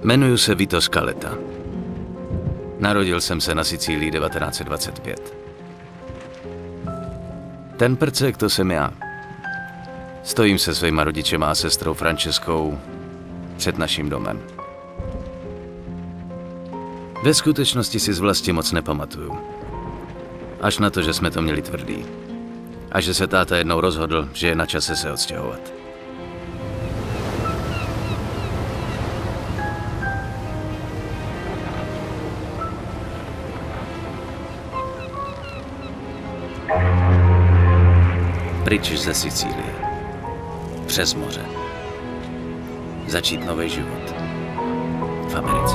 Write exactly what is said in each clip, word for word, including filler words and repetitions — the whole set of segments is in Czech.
Jmenuji se Vito Scaletta. Narodil jsem se na Sicílii devatenáct set dvacet pět. Ten prcek, to jsem já. Stojím se svýma rodičema a sestrou Franceskou před naším domem. Ve skutečnosti si z vlasti moc nepamatuju. Až na to, že jsme to měli tvrdý. A že se táta jednou rozhodl, že je na čase se odstěhovat. Pryč ze Sicílie. Přes moře. Začít nový život. V Americe.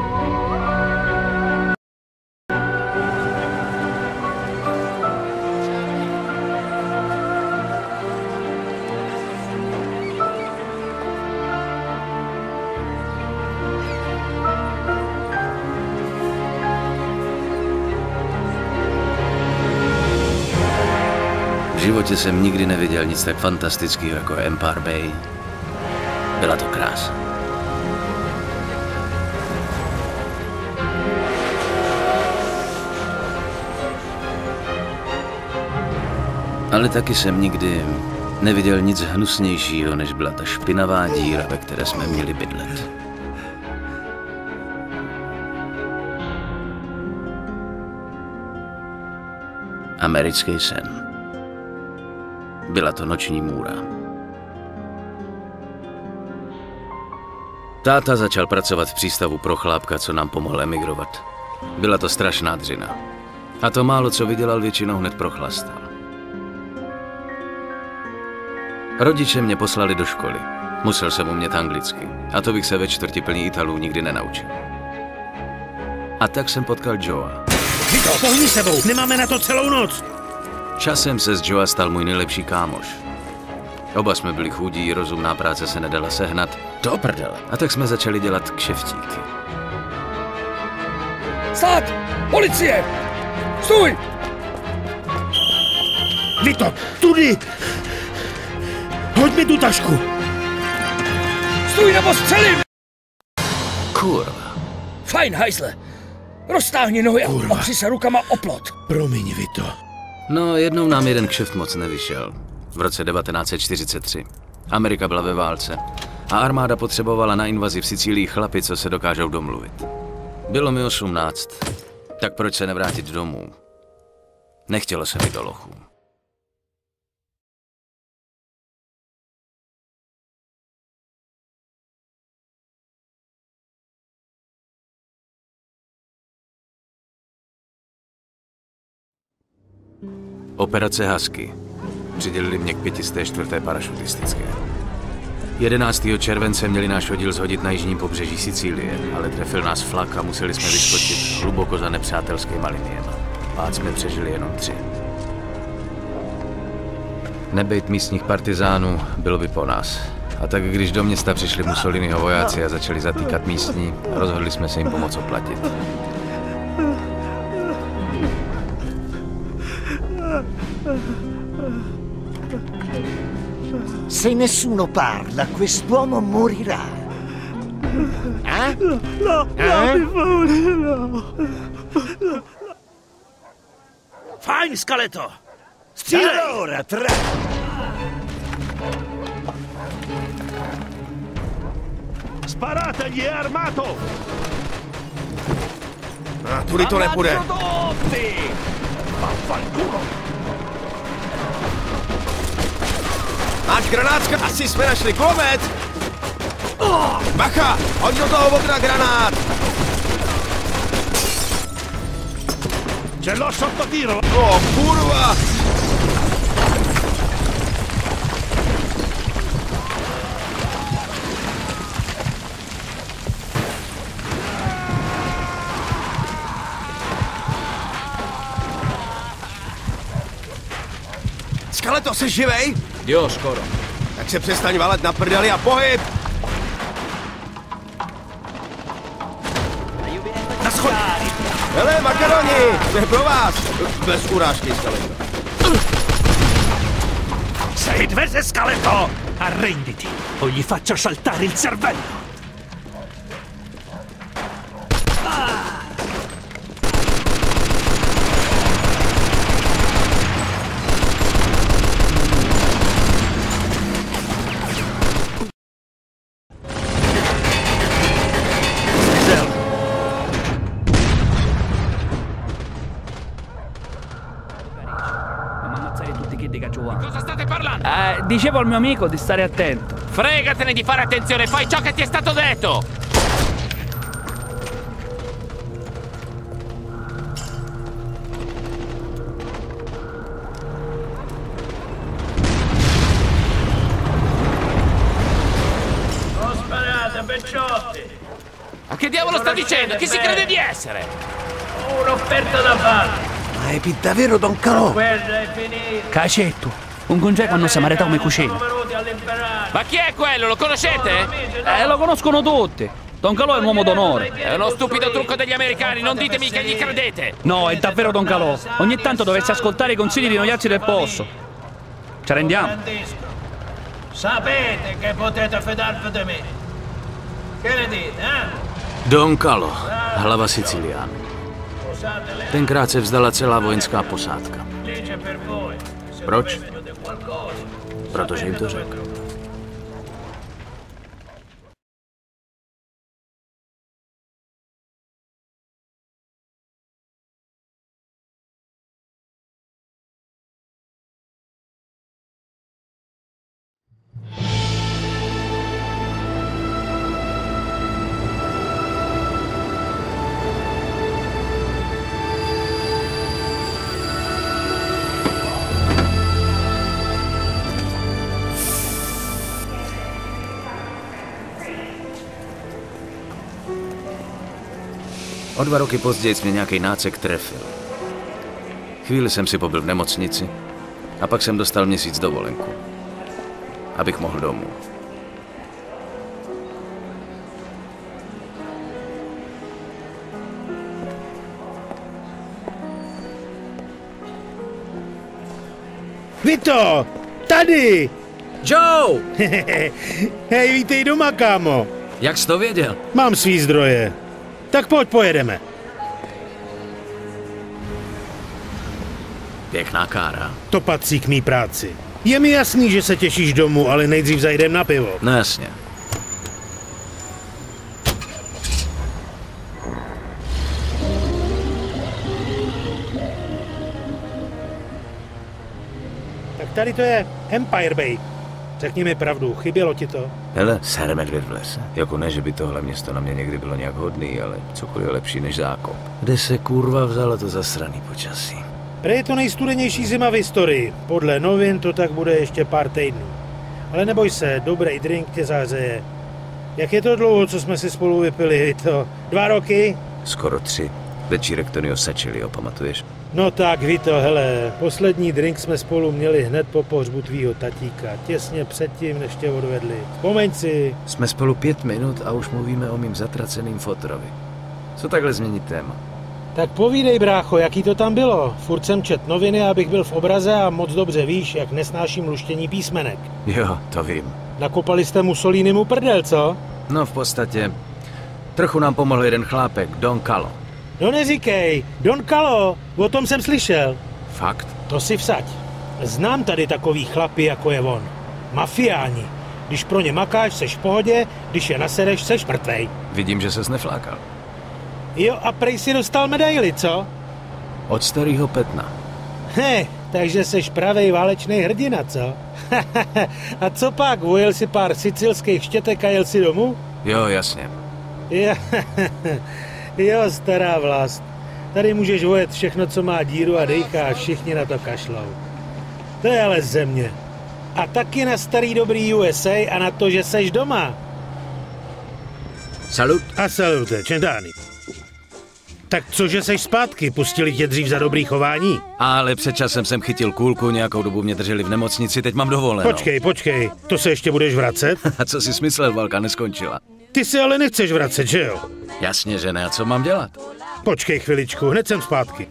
V životě jsem nikdy neviděl nic tak fantastického jako Empire Bay. Byla to krása. Ale taky jsem nikdy neviděl nic hnusnějšího, než byla ta špinavá díra, ve které jsme měli bydlet. Americký sen. Byla to noční můra. Táta začal pracovat v přístavu pro chlápka, co nám pomohl emigrovat. Byla to strašná dřina. A to málo, co vydělal, většinou hned prochlastal. Rodiče mě poslali do školy. Musel jsem umět anglicky. A to bych se ve čtvrti plní Italů nikdy nenaučil. A tak jsem potkal Joea. Vito, pohni sebou! Nemáme na to celou noc! Časem se z Joea stal můj nejlepší kámoš. Oba jsme byli chudí, rozumná práce se nedala sehnat. Do prdele. A tak jsme začali dělat kšeftíky. Stát! Policie! Stůj! Vito, tudy! Hoď mi tu tašku! Stůj nebo střelím! Kurva. Fajn, hajzle! Roztáhni nohy a Kurva. opři se rukama o plot. Promiň, Vito. No, jednou nám jeden kšeft moc nevyšel. V roce devatenáct set čtyřicet tři. Amerika byla ve válce. A armáda potřebovala na invazi v Sicílii chlapy, co se dokážou domluvit. Bylo mi osmnáct. Tak proč se nevrátit domů? Nechtělo se mi do lochů. Operace Husky. Přidělili mě k pětisté čtvrté parašutistické. jedenáctého července měli náš oddíl zhodit na jižním pobřeží Sicílie, ale trefil nás flak a museli jsme vyskočit hluboko za nepřátelskýma liniemi. Pád jsme přežili jenom tři. Nebejt místních partizánů, bylo by po nás. A tak když do města přišli Mussoliniho vojáci a začali zatýkat místní, rozhodli jsme se jim pomoct oplatit. Se nessuno parla, quest'uomo morirà. Eh? No, no, Eh? mi paura, no. Fajn, Scaleto! Střílej! Allora, tra... Sparategli, è armato! A tudy to nepůjde. Máš granátka? Asi jsme našli kulomet! Bacha! Hoď do toho okna granát! Ce l'ho sotto tiro! O, kurva! Scaleto, jsi živej? Jo, skoro. Tak se přestaň valet na prdeli a pohyb! Na schod! Hele, makaroni! To je pro vás! Bez urážky, Scaleto. Sei dvese, Scaleto! Arrenditi o gli faccio saltare il cervello! dicevo al mio amico di stare attento. Fregatene di fare attenzione, fai ciò che ti è stato detto! Non sparate, becciotti! Ma che diavolo sta dicendo? Chi si crede di essere? Un'offerta da fare! Ma è davvero Don Calò? Guerra è finita! Cacetto, un congeco hanno samarità come cucina. Siamo venuti all'imperare! Ma chi è quello? Lo conoscete? Eh, lo conoscono tutti. Don Calò è un uomo d'onore. È uno stupido trucco degli americani, non ditemi che gli credete! No, è davvero Don Calò. Ogni tanto dovreste ascoltare i consigli di noiazzi del posto. Ci rendiamo? Sapete che potete fidarvi di me! Che ne dite, eh? Don Calò, hlava Siciliana. Tenkrát se vzdala celá vojenská posádka. Proč? Protože jim to řekl. O dva roky později mě nějaký nácek trefil. Chvíli jsem si pobyl v nemocnici a pak jsem dostal měsíc dovolenku, abych mohl domů. Vito! Tady! Joe! Hej, vítej doma, kámo. Jak jsi to věděl? Mám svý zdroje. Tak pojď, pojedeme. Pěkná kára. To patří k mý práci. Je mi jasný, že se těšíš domů, ale nejdřív zajdem na pivo. No jasně. Tak tady to je Empire Bay. Řekni mi pravdu, chybělo ti to? Hele, ser medvěd v lese. Jako ne, že by tohle město na mě někdy bylo nějak hodný, ale cokoliv je lepší než zákop. Kde se kurva vzalo to zasraný počasí? Prej je to nejstudenější zima v historii. Podle novin to tak bude ještě pár týdnů. Ale neboj se, dobrý drink tě zahřeje. Jak je to dlouho, co jsme si spolu vypili? To dva roky? Skoro tři. Večírek Tonio Sacchilio, pamatuješ? No tak, Vito, hele, poslední drink jsme spolu měli hned po pohřbu tvýho tatíka, těsně předtím, než tě odvedli. Vzpomeň si. Jsme spolu pět minut a už mluvíme o mým zatraceným fotrovi. Co takhle změnit téma? Tak povídej, brácho, jaký to tam bylo? Furt jsem čet noviny, abych byl v obraze a moc dobře víš, jak nesnáším luštění písmenek. Jo, to vím. Nakopali jste Mussolinimu prdel, co? No v podstatě, trochu nám pomohl jeden chlápek, Don Calò. No neříkej, Don Calò, o tom jsem slyšel. Fakt? To si vsaď. Znám tady takový chlapy, jako je on. Mafiáni. Když pro ně makáš, seš v pohodě, když je nasereš, seš mrtvej. Vidím, že ses neflákal. Jo, a prej si dostal medaili, co? Od starého Petna. He, takže seš pravej válečný hrdina, co? A co pak, ujel si pár sicilských štětek a jel si domů? Jo, jasně. Jo, jo, stará vlast. Tady můžeš vojet všechno, co má díru a dejka a všichni na to kašlou. To je ale země. A taky na starý dobrý U S A a na to, že seš doma. Salut. A salute, čendány. Tak cože seš zpátky? Pustili tě dřív za dobrý chování? Ale před časem jsem chytil kůlku, nějakou dobu mě drželi v nemocnici, teď mám dovolenou. Počkej, počkej, to se ještě budeš vracet? A co jsi myslel, válka neskončila? Ty se ale nechceš vracet, že jo? Jasně, že ne, a co mám dělat? Počkej chviličku, hned jsem zpátky.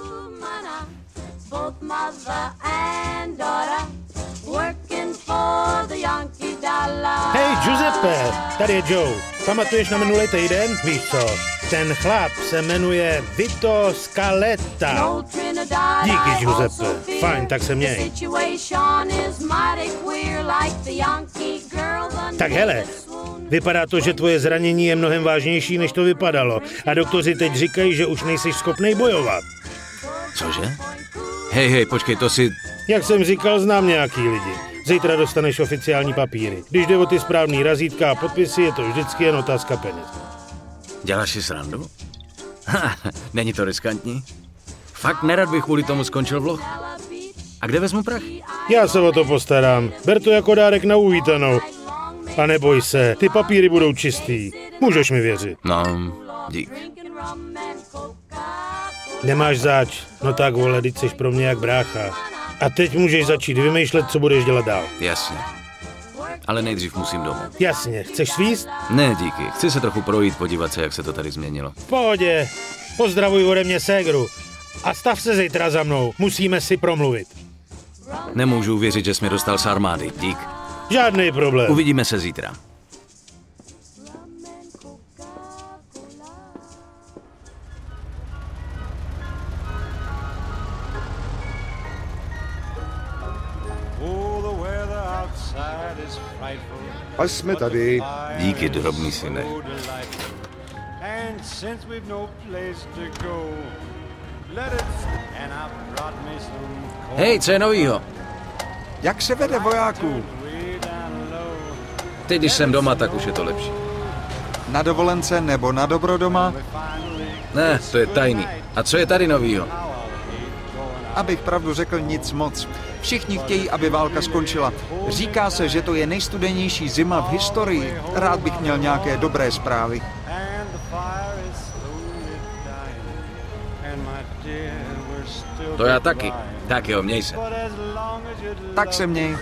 Hej, Giuseppe, tady je Joe. Pamatuješ na minulý týden? Víš co, ten chlap se jmenuje Vito Scaletta. Díky, Giuseppe. Fajn, tak se měj. Tak hele, vypadá to, že tvoje zranění je mnohem vážnější, než to vypadalo. A doktoři teď říkají, že už nejsi schopnej bojovat. Cože? Hej, hej, počkej, to si... Jak jsem říkal, znám nějaký lidi. Zítra dostaneš oficiální papíry. Když jde o ty správný razítka a podpisy, je to vždycky jen otázka peněz. Děláš si srandu? Ha, není to riskantní? Fakt nerad bych kvůli tomu skončil vlog. A kde vezmu prach? Já se o to postarám. Ber to jako dárek na uvítanou. A neboj se, ty papíry budou čistý. Můžeš mi věřit. No, dík. Nemáš zač. No tak vole, teď jsi pro mě jak brácha. A teď můžeš začít vymýšlet, co budeš dělat dál. Jasně. Ale nejdřív musím domů. Jasně, chceš svíst? Ne, díky. Chci se trochu projít, podívat se, jak se to tady změnilo. V pohodě. Pozdravuj ode mě ségru. A stav se zítra za mnou. Musíme si promluvit. Nemůžu uvěřit, že jsi mě dostal z armády. Dík. Žádný problém. Uvidíme se zítra. A jsme tady. Díky, drobný syne. Hej, co je novýho? Jak se vede, vojáků? Teď, když jsem doma, tak už je to lepší. Na dovolence nebo na dobro doma? Ne, to je tajný. A co je tady novýho? Abych pravdu řekl, nic moc. Všichni chtějí, aby válka skončila. Říká se, že to je nejstudenější zima v historii. Rád bych měl nějaké dobré zprávy. To já taky. Tak jo, měj se. Tak se měj.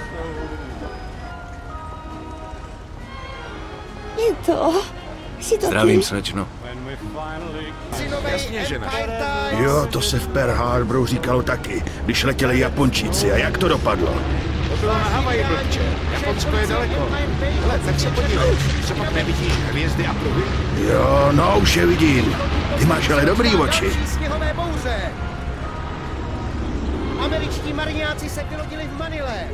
Je to... Jsi to Zdravím, ty? slečno. Jasně, že naše. Jo, to se v Pearl Harboru říkalo taky, když letěli Japončíci. A jak to dopadlo? To bylo na Havaji, blbče. Japonsko je daleko. Hele, tak se podívej. Co pak nevidíš hvězdy a pruhy? Jo, no, už je vidím. Ty máš ale dobrý oči. Sněhové bouře. Američtí mariňáci se vylodili v Manile.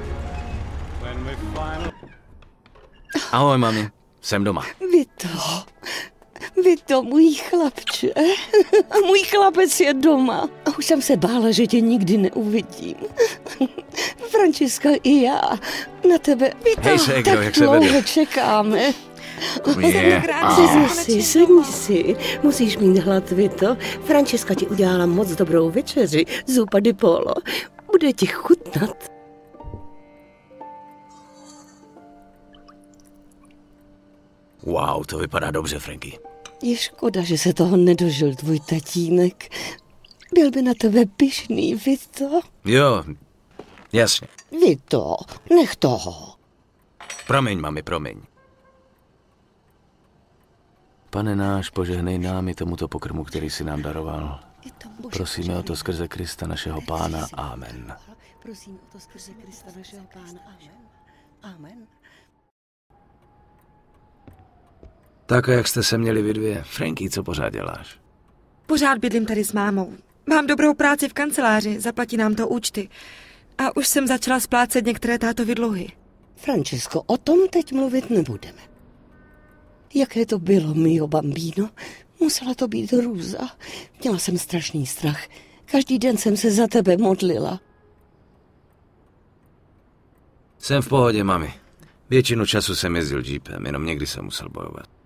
Ahoj, mami. Jsem doma. Vy to... Vy to, můj chlapče. Můj chlapec je doma. A už jsem se bála, že tě nikdy neuvidím. Františka i já. Na tebe, vy to, Hej, ségro, tak jak se dlouho vede? čekáme. Je. Sedni si, sedni si. Musíš mít hlad, Vito. Františka ti udělala moc dobrou večeři. Zupa di polo. Bude ti chutnat. Wow, to vypadá dobře, Franky. Je škoda, že se toho nedožil tvůj tatínek. Byl by na tebe pyšný, Vito. Jo, jasně. Vito, nech toho. Promiň, mami, promiň. Pane náš, požehnej nám i tomuto pokrmu, který si nám daroval. Prosíme o to skrze Krista našeho Pána. Amen. Prosíme o to skrze Krista našeho Pána. Amen. Amen. Tak a jak jste se měli vy dvě? Franky, co pořád děláš? Pořád bydlím tady s mámou. Mám dobrou práci v kanceláři, zaplatí nám to účty. A už jsem začala splácet některé tátovy dluhy. Francesco, o tom teď mluvit nebudeme. Jaké to bylo, mio bambino? Musela to být hrůza. Měla jsem strašný strach. Každý den jsem se za tebe modlila. Jsem v pohodě, mami. Většinu času jsem jezdil jeepem, jenom někdy jsem musel bojovat.